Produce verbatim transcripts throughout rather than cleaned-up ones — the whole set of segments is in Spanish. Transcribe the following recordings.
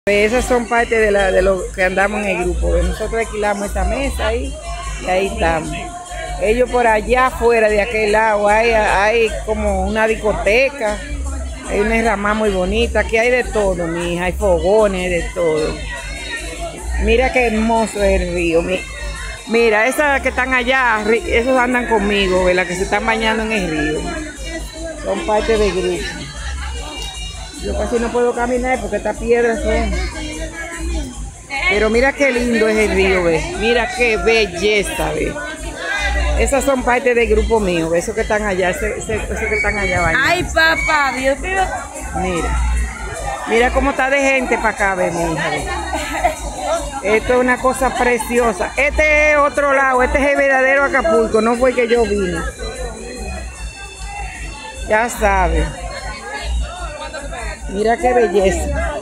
Esas son parte de, la, de lo que andamos en el grupo. Nosotros alquilamos esta mesa ahí y ahí estamos. Ellos por allá afuera de aquel lado hay, hay como una discoteca, hay una enramada muy bonita, aquí hay de todo, mi hija, hay fogones, de todo. Mira qué hermoso es el río. Mira, esas que están allá, esos andan conmigo, ¿verdad? Que se están bañando en el río. Son parte del grupo. Yo casi no puedo caminar porque estas piedras son. Pero mira qué lindo es el río, ¿ves? Mira qué belleza, ¿ves? Esas son parte del grupo mío, ¿ves? Esos que están allá, ese, ese, esos que están allá bañando. Ay, papá, Dios mío. Mira. Mira cómo está de gente para acá, ¿ves, mi hija? ¿Ves? Esto es una cosa preciosa. Este es otro lado, este es el verdadero Acapulco, no fue que yo vine. Ya sabes. Mira qué belleza.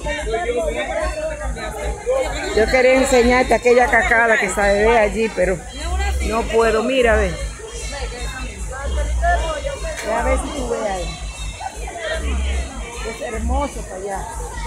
Yo quería enseñarte aquella cacada que se ve allí, pero no puedo. Mira, ve. A ver si tú ves ahí. Es hermoso para allá.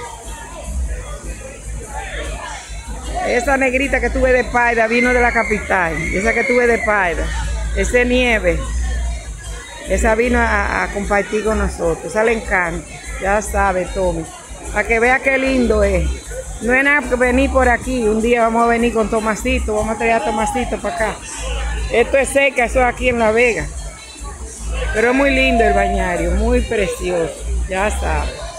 Esa negrita que tuve de Paida vino de la capital. Esa que tuve de Paida. Ese nieve. Esa vino a, a compartir con nosotros. Esa le encanta. Ya sabe, Tommy. Para que vea qué lindo es. No es nada que venir por aquí. Un día vamos a venir con Tomasito. Vamos a traer a Tomasito para acá. Esto es cerca, eso es aquí en La Vega. Pero es muy lindo el bañario. Muy precioso. Ya sabe.